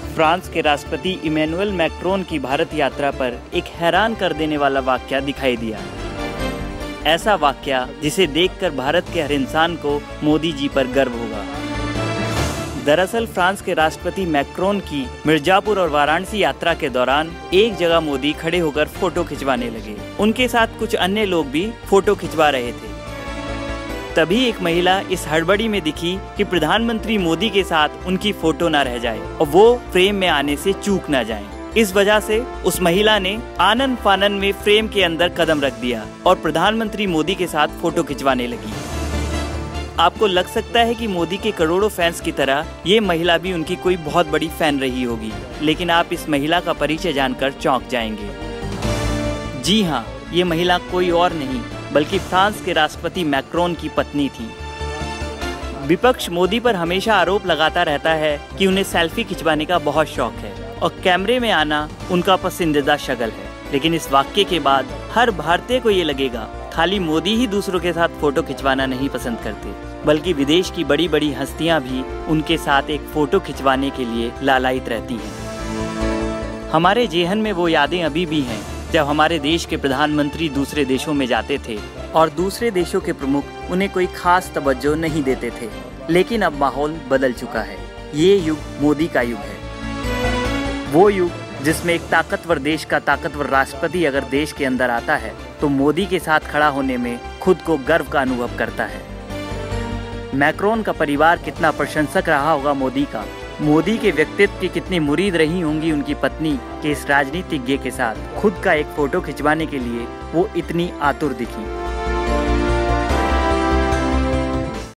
France के राष्ट्रपति Emmanuel Macron की भारत यात्रा पर एक हैरान कर देने वाला वाकया दिखाई दिया। ऐसा वाकया जिसे देखकर भारत के हर इंसान को मोदी जी पर गर्व होगा। दरअसल फ्रांस के राष्ट्रपति मैक्रोन की मिर्जापुर और वाराणसी यात्रा के दौरान एक जगह मोदी खड़े होकर फोटो खिंचवाने लगे। उनके साथ कुछ अन्य लोग भी फोटो खिंचवा रहे थे। तभी एक महिला इस हड़बड़ी में दिखी कि प्रधानमंत्री मोदी के साथ उनकी फोटो ना रह जाए और वो फ्रेम में आने से चूक ना जाएं। इस वजह से उस महिला ने आनन फानन में फ्रेम के अंदर कदम रख दिया और प्रधानमंत्री मोदी के साथ फोटो खिंचवाने लगी। आपको लग सकता है कि मोदी के करोड़ों फैंस की तरह ये महिला भी उनकी कोई बहुत बड़ी फैन रही होगी, लेकिन आप इस महिला का परिचय जानकर चौंक जाएंगे। जी हाँ, ये महिला कोई और नहीं बल्कि फ्रांस के राष्ट्रपति मैक्रोन की पत्नी थी। विपक्ष मोदी पर हमेशा आरोप लगाता रहता है कि उन्हें सेल्फी खिंचवाने का बहुत शौक है और कैमरे में आना उनका पसंदीदा शगल है। लेकिन इस वाक्य के बाद हर भारतीय को ये लगेगा खाली मोदी ही दूसरों के साथ फोटो खिंचवाना नहीं पसंद करते, बल्कि विदेश की बड़ी बड़ी हस्तियां भी उनके साथ एक फोटो खिंचवाने के लिए लालायित रहती हैं। हमारे जेहन में वो यादें अभी भी हैं जब हमारे देश के प्रधानमंत्री दूसरे देशों में जाते थे और दूसरे देशों के प्रमुख उन्हें कोई खास तवज्जो नहीं देते थे। लेकिन अब माहौल बदल चुका है। ये युग मोदी का युग है, वो युग जिसमें एक ताकतवर देश का ताकतवर राष्ट्रपति अगर देश के अंदर आता है तो मोदी के साथ खड़ा होने में खुद को गर्व का अनुभव करता है। मैक्रोन का परिवार कितना प्रशंसक रहा होगा मोदी का, मोदी के व्यक्तित्व की कितनी मुरीद रही होंगी उनकी पत्नी के इस राजनीतिज्ञ के साथ खुद का एक फोटो खिंचवाने के लिए वो इतनी आतुर दिखी।